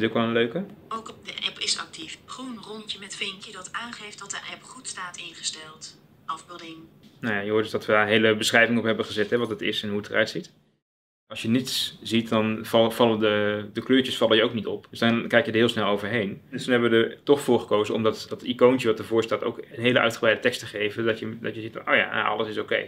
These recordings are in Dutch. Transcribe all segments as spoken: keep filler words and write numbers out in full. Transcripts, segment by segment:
Dit is ook wel een leuke. Ook op de app is actief. Groen rondje met vinkje dat aangeeft dat de app goed staat ingesteld. Afbeelding. Nou ja, je hoort dus dat we daar een hele beschrijving op hebben gezet, hè, wat het is en hoe het eruit ziet. Als je niets ziet, dan vallen de, de kleurtjes vallen je ook niet op. Dus dan kijk je er heel snel overheen. Dus toen hebben we er toch voor gekozen om dat, dat icoontje wat ervoor staat ook een hele uitgebreide tekst te geven. Dat je, dat je ziet, oh ja, alles is oké. Okay.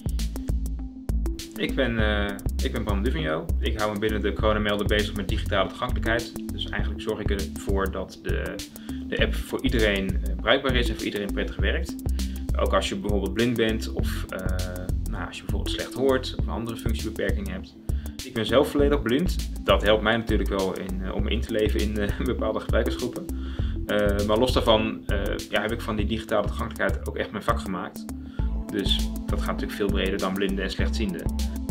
Ik ben, uh, ik ben Bram Duvigneau. Ik hou me binnen de coronamelden bezig met digitale toegankelijkheid. Dus eigenlijk zorg ik ervoor dat de, de app voor iedereen uh, bruikbaar is en voor iedereen prettig werkt. Ook als je bijvoorbeeld blind bent of uh, nou, als je bijvoorbeeld slecht hoort of een andere functiebeperking hebt. Ik ben zelf volledig blind. Dat helpt mij natuurlijk wel in, uh, om in te leven in uh, bepaalde gebruikersgroepen. Uh, maar los daarvan uh, ja, heb ik van die digitale toegankelijkheid ook echt mijn vak gemaakt. Dus dat gaat natuurlijk veel breder dan blinden en slechtzienden.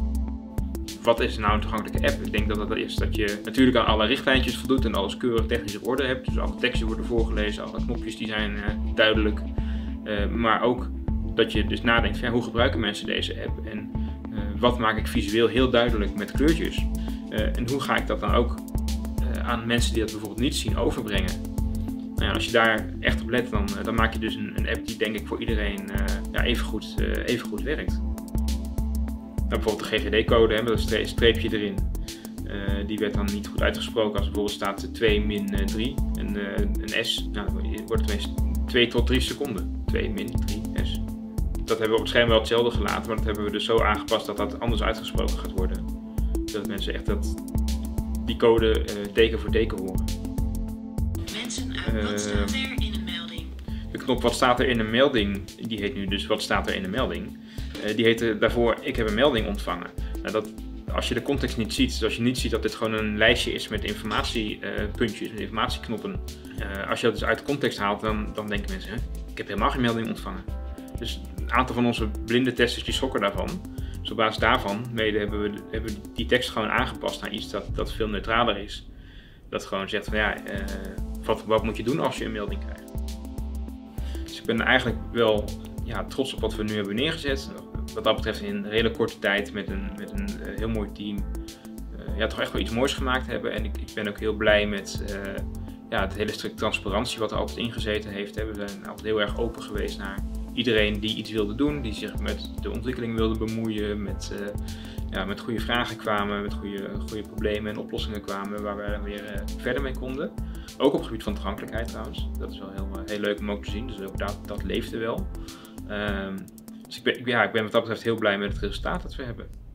Wat is nou een toegankelijke app? Ik denk dat dat is dat je natuurlijk aan alle richtlijntjes voldoet en alles keurig technisch op orde hebt. Dus alle teksten worden voorgelezen, alle knopjes die zijn uh, duidelijk. Uh, maar ook dat je dus nadenkt van ja, hoe gebruiken mensen deze app en uh, wat maak ik visueel heel duidelijk met kleurtjes. Uh, en hoe ga ik dat dan ook uh, aan mensen die dat bijvoorbeeld niet zien overbrengen. Nou ja, als je daar echt op let, dan, uh, dan maak je dus een, een app die denk ik voor iedereen uh, ja, even, goed, uh, even goed werkt. Nou, bijvoorbeeld de G G D-code, met een streepje erin. Uh, die werd dan niet goed uitgesproken als bijvoorbeeld staat twee min drie. En uh, een S, nou, dan wordt het meest twee tot drie seconden. twee min drie S. Dat hebben we op het scherm wel hetzelfde gelaten, maar dat hebben we dus zo aangepast dat dat anders uitgesproken gaat worden. Zodat mensen echt dat, die code uh, teken voor teken horen. Mensen uit wat staat er in een melding? De knop wat staat er in een melding, die heet nu dus wat staat er in een melding. Uh, die heette daarvoor ik heb een melding ontvangen. Nou, dat, als je de context niet ziet, dus als je niet ziet dat dit gewoon een lijstje is met informatiepuntjes, uh, met informatieknoppen. Uh, als je dat dus uit de context haalt, dan, dan denken mensen, hè, ik heb helemaal geen melding ontvangen. Dus een aantal van onze blinde testers die schrokken daarvan. Dus op basis daarvan mede hebben, we, hebben we die tekst gewoon aangepast naar iets dat, dat veel neutraler is. Dat gewoon zegt van ja, uh, wat, wat moet je doen als je een melding krijgt. Dus ik ben eigenlijk wel ja, trots op wat we nu hebben neergezet. Wat dat betreft in een hele korte tijd met een, met een uh, heel mooi team uh, ja, toch echt wel iets moois gemaakt hebben. En ik, ik ben ook heel blij met uh, ja, het hele stuk transparantie wat er altijd ingezeten heeft. Hè. We zijn altijd heel erg open geweest naar iedereen die iets wilde doen, die zich met de ontwikkeling wilde bemoeien, met, uh, ja, met goede vragen kwamen, met goede, goede problemen en oplossingen kwamen waar we weer uh, verder mee konden. Ook op het gebied van toegankelijkheid trouwens. Dat is wel heel, heel leuk om ook te zien, dus ook dat, dat leefde wel. Uh, dus ik ben, ja, ik ben wat dat betreft heel blij met het resultaat dat we hebben.